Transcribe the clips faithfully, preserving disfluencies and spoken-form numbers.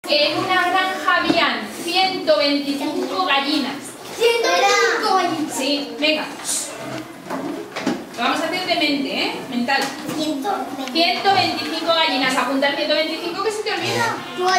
En una granja habían ciento veinticinco gallinas. ciento veinticinco gallinas. Sí, venga. Lo vamos a hacer de mente, ¿eh? Mental. ciento veinticinco gallinas. Apunta el ciento veinticinco que se te olvida.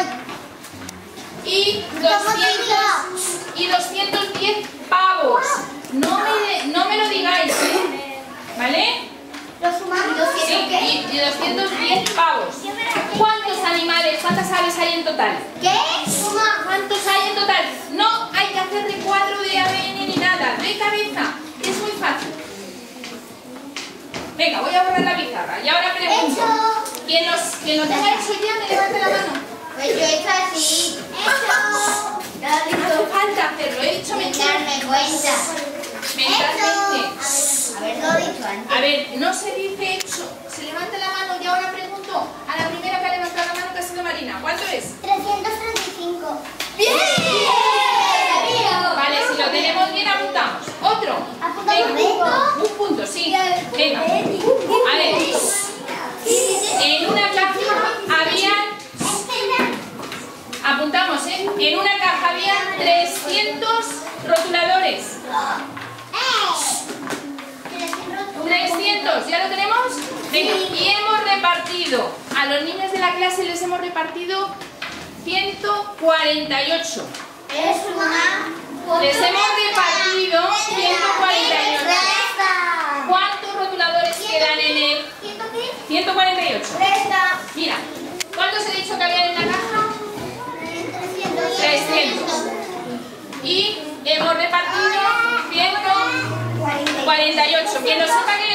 Y doscientos, y doscientos diez pavos. No me, no me lo digáis, ¿eh? ¿Vale? Los sumamos. Sí, y, y doscientos diez pavos. ¿Cuántos animales, cuántas aves hay en total? ¿Qué? ¿Cuántos hay en total? No hay que hacer de cuadro de A D N ni nada, de cabeza. Es muy fácil. Venga, voy a borrar la pizarra. Y ahora pregunto. ¿Quién los, quien lo tenga hecho ya, me levanta la mano? Pues yo he hecho así. Hecho. No hace falta hacerlo, he dicho mentalmente. Darme cuenta. Mentalmente. Haberlo dicho antes. A ver, no se dice hecho. Se levanta la mano y ahora pregunto a la primera que ha levantado la mano, que ha sido Marina. ¿Cuánto es? trescientos treinta y cinco. ¡Bien! Vale, si lo tenemos bien, apuntamos. Otro. ¿Apuntamos Venga, un punto, sí. Venga. A ver. En una caja habían... Apuntamos, ¿eh? En una caja habían trescientos rotuladores. trescientos, ¿ya lo tenemos? Venga, y hemos repartido, a los niños de la clase les hemos repartido ciento cuarenta y ocho. Es una... Les hemos repartido ciento cuarenta y ocho. ¿Cuántos rotuladores quedan en el...? ciento cuarenta y ocho. Mira, ¿cuántos he dicho que habían en la caja? trescientos. Y hemos repartido ciento cuarenta y ocho. Quien lo sepa que